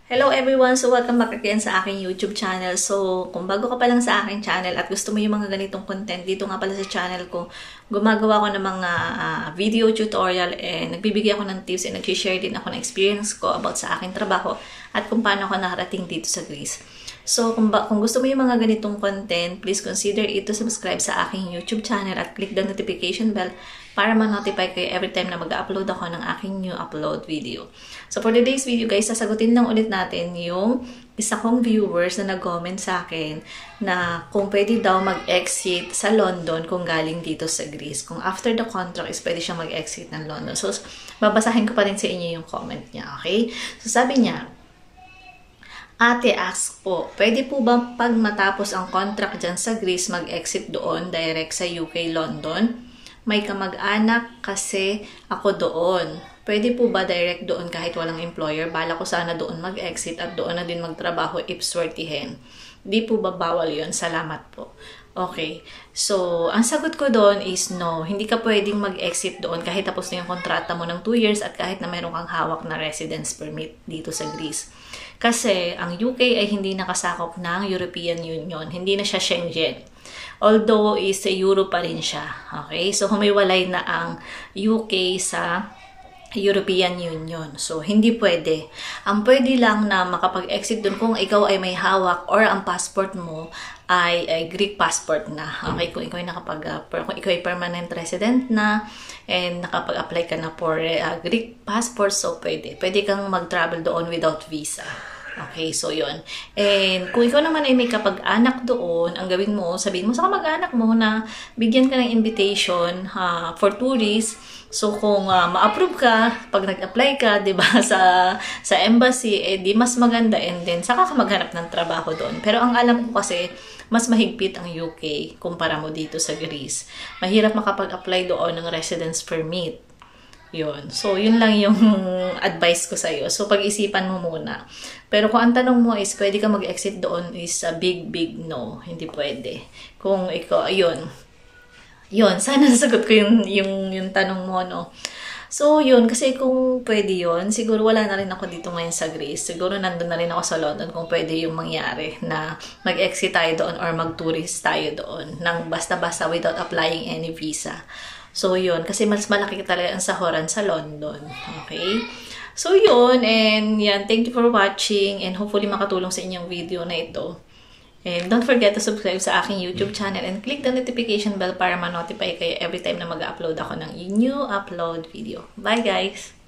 Hello everyone! So welcome back again sa aking YouTube channel. So kung bago ka pa lang sa aking channel at gusto mo yung mga ganitong content, dito nga pala sa channel ko, gumagawa ko ng mga video tutorial and nagbibigay ako ng tips and nag-share din ako ng experience ko about sa aking trabaho at kung paano ako nakarating dito sa Greece. So kung gusto mo yung mga ganitong content, please consider ito subscribe sa aking YouTube channel at click the notification bell para ma-notify kayo every time na mag-upload ako ng aking new upload video. So for today's video guys, sasagutin lang ulit natin yung isa kong viewers na nag-comment sa akin na kung pwede daw mag-exit sa London kung galing dito sa Greece. Kung after the contract is pwede siya mag-exit ng London. So babasahin ko pa rin sa inyo yung comment niya, okay? So sabi niya, Ate ask po, pwede po ba pag matapos ang contract dyan sa Greece mag-exit doon direct sa UK, London? May kamag-anak kasi ako doon. Pwede po ba direct doon kahit walang employer? Bala ko sana doon mag-exit at doon na din magtrabaho if swertihin. Di po ba bawal yun? Salamat po. Okay. So, ang sagot ko doon is no. Hindi ka pwedeng mag-exit doon kahit tapos na yung kontrata mo ng 2 years at kahit na meron kang hawak na residence permit dito sa Greece. Kasi ang UK ay hindi nakasakop ng European Union. Hindi na siya Schengen. Although is Euro pa rin siya. Okay? So, humiwalay na ang UK sa European Union. So, hindi pwede. Ang pwede lang na makapag-exit dun kung ikaw ay may hawak or ang passport mo ay Greek passport na. Okay, kung ikaw ay kung ikaw ay permanent resident na and nakapag-apply ka na for Greek passport, so pwede. Pwede kang mag-travel doon without visa. Okay, so yun. And kung ikaw naman ay may kapag-anak doon, ang gawin mo, sabihin mo sa kamag-anak mo na bigyan ka ng invitation for tourists. So kung ma-approve ka, pag nag-apply ka, 'di ba, sa embassy, di mas maganda and then saka ka maghanap ng trabaho doon. Pero ang alam ko kasi mas mahigpit ang UK kumpara mo dito sa Greece. Mahirap makapag-apply doon ng residence permit. Yun. So, yun lang yung advice ko sa'yo. So, pag-isipan mo muna. Pero kung ang tanong mo is, pwede ka mag-exit doon is a big no. Hindi pwede. Kung ikaw, ayun. Yun. Sana nasagot ko yung tanong mo, no? So, yun. Kasi kung pwede yun, siguro wala na rin ako dito ngayon sa Greece. Siguro nandun na rin ako sa London kung pwede yung mangyari na mag-exit tayo doon or mag-tourist tayo doon nang basta-basta without applying any visa. So, yun. Kasi mas malaki talaga ang sahuran sa London. Okay? So, yun. And, yan. Thank you for watching. And hopefully, makatulong sa inyong video na ito. And don't forget to subscribe sa aking YouTube channel and click the notification bell para ma-notify kayo every time na mag-upload ako ng new upload video. Bye, guys!